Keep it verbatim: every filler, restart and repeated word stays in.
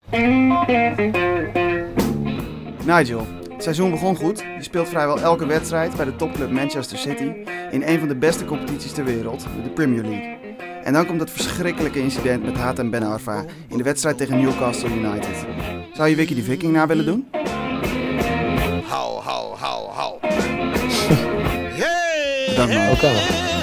Nigel, het seizoen begon goed. Je speelt vrijwel elke wedstrijd bij de topclub Manchester City in een van de beste competities ter wereld, de Premier League. En dan komt dat verschrikkelijke incident met Hatem Ben Arfa in de wedstrijd tegen Newcastle United. Zou je Wiki de Viking na willen doen? Hou, hou, hou, hou. Hey! Dank maar. Oké.